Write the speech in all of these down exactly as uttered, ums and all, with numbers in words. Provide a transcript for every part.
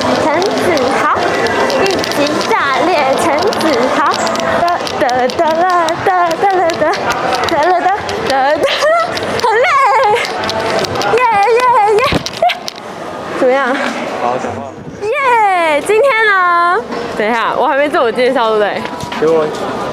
陈子豪，一级炸裂陈子豪，得得得了得得了得得了得得得，很累，耶耶耶！怎么样？ 好好讲话。 耶！今天呢？等一下，我还没自我介绍，对不对？ 给我。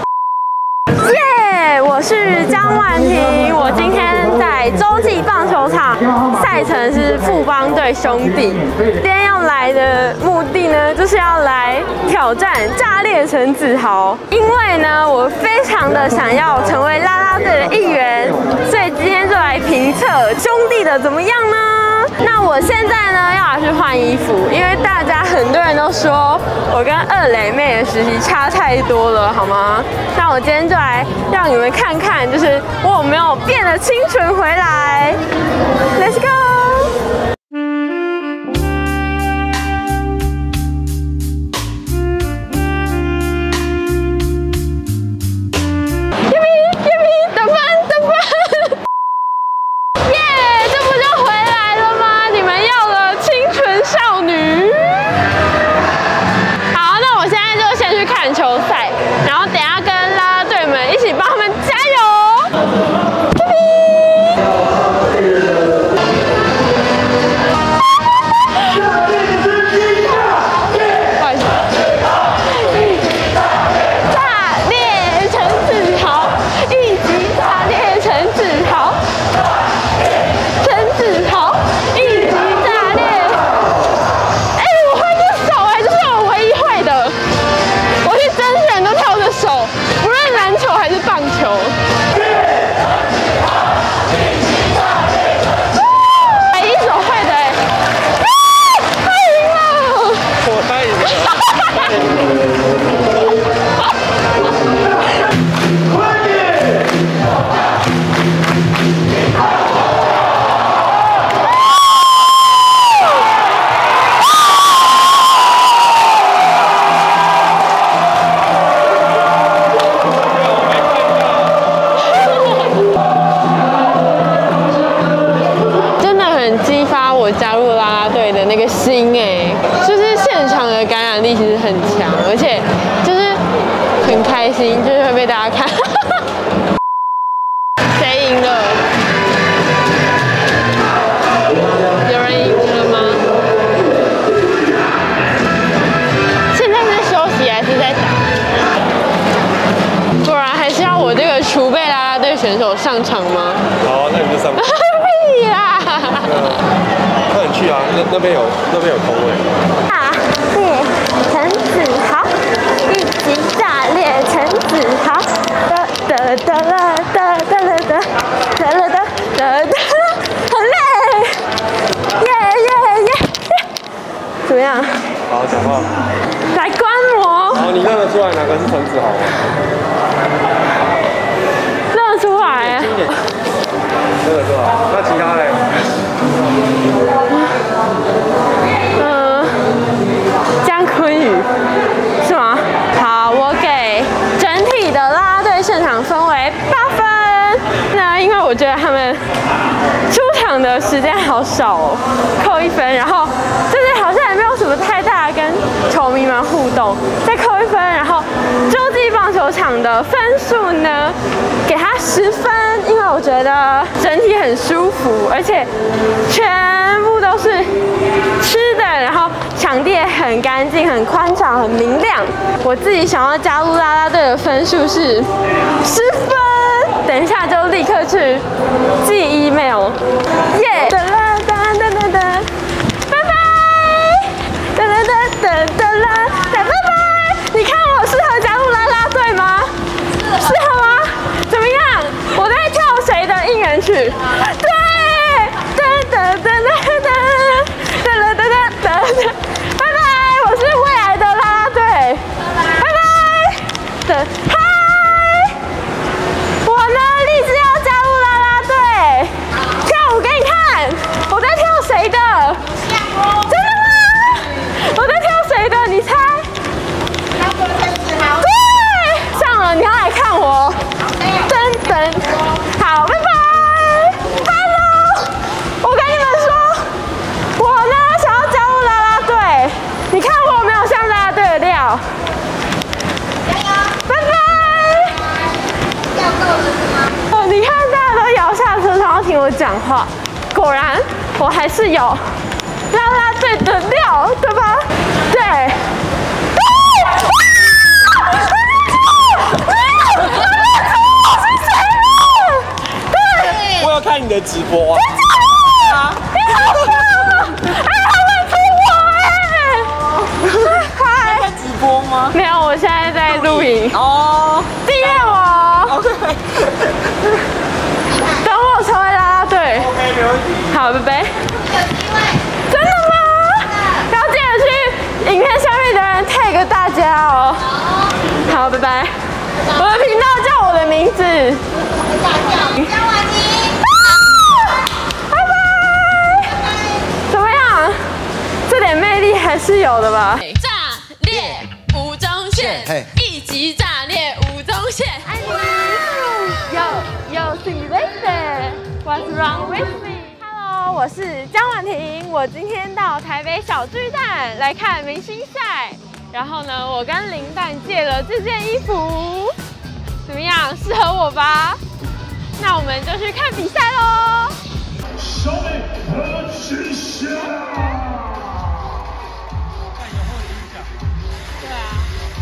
耶！我是张婉婷，我今天在洲际棒球场，赛程是富邦对兄弟。今天要来的目的呢，就是要来挑战炸裂陈子豪。因为呢，我非常的想要成为啦啦队的一员，所以今天就来评测兄弟的怎么样呢？那我现在呢要去换衣服，因为大家很多人都说我跟二磊妹的实习差太多了，好吗？那我今天就来让你们看看，就是我有没有变得清纯回来。Let's go！加入啦啦队的那个心哎，就是现场的感染力其实很强，而且就是很开心，就是会被大家看。谁赢了？有人赢了吗？现在是休息还是在打？不然还是要我这个储备啦啦队选手上场吗？ 好，那你就上。 屁啦！ 那你去啊，那那边有那边有空位。 炸裂陈子豪，一级炸裂陈子豪，得得得了得得了得得了得得得，很累，耶耶耶！怎么样？ 好好讲话。 来观摩。 好，你认得出来哪个是陈子豪吗？ 认得出来。 认得出来。那其他嘞？ 嗯，江坤宇是吗？好，我给整体的啦啦队现场分为八分。那因为我觉得他们出场的时间好少哦，扣一分，然后就是好像也没有什么太大跟球迷们互动，再扣一分，然后洲际棒球场的分数呢，给他十分，因为我觉得整体很舒服，而且全部都是吃的，然后场地也很干净、很宽敞、很明亮。我自己想要加入啦啦队的分数是十分，等一下就立刻去寄 email。耶！哒啦哒哒哒哒，拜拜！哒哒哒哒哒啦，拜拜！你看我适合加入啦啦队吗？适合吗？怎么样？我在跳谁的应援曲？对，哒哒哒哒哒哒哒哒哒哒，拜拜！我是未来的啦啦队，拜拜！的嗨，我呢立志要加入啦啦队，跳舞给你看，我在跳谁的？真的吗？我在跳谁的？你猜？对，上了，你要来看我。噔噔，好，拜拜 ，Hello。我跟你们说， 讲话。果然，我还是有啦啦队的料，对吧？对。 我有看你的直播啊。 啊！你好棒！哎，他认出我哎！嗨！ 在直播吗？ 没有，我现在在录影。 哦， 订阅我。 OK。 等我成为啦啦队。 OK， 没问题。 好，拜拜。 有机会。 真的吗？然后记得去影片下面的人 tag 大家哦。好，拜拜。我的频道叫我的名字。 大叫江婉妮。 拜拜。怎么样？这点魅力还是有的吧？ 炸裂吴宗宪，一级炸裂吴宗宪。 爱你。Yo yo sing baby, what's wrong with me? Hello， 我是江婉婷，我今天到台北小巨蛋来看明星赛。然后呢，我跟林蛋借了这件衣服，怎么样？适合我吧？那我们就去看比赛喽！ 小美和取消。 对啊。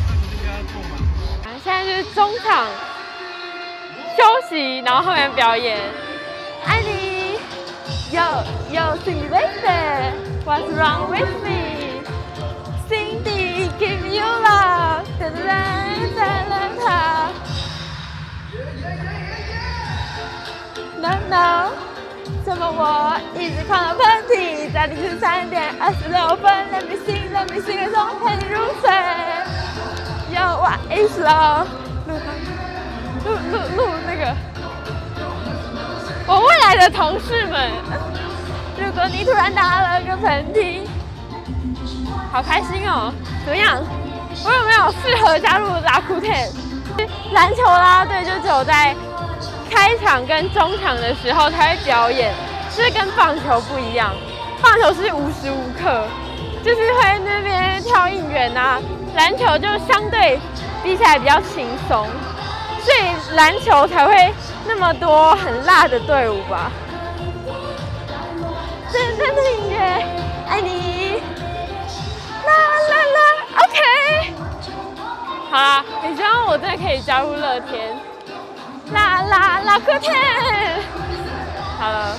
现在就是中场休息，然后后面表演。爱你 ，Yo Yo sing baby, what's wrong with me? Cindy give you love, 哒哒哒哒哒。No no， 怎么我一直狂了喷嚏，在凌晨三点二十六分 ，Let me sing, Let me sing a song， 陪你入睡。Yo what is love？ 录录录那个，我未来的同事们，如果你突然打了个喷嚏，好开心哦！怎么样？我有没有适合加入拉库天？篮球啦啦队就只有在开场跟中场的时候才会表演，就是跟棒球不一样。棒球是无时无刻，就是会那边跳应援啊。篮球就相对比起来比较轻松，所以篮球才会那么多很辣的队伍吧。真正的音乐，爱你，啦啦啦 ，OK。好啦，也希望我真的可以加入乐天。啦啦啦，乐天。好了，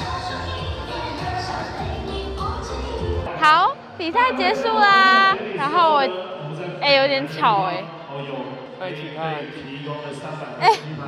好，比赛结束啦。然后我，哎、欸，有点吵哎、欸。 那一起看。 哎、欸，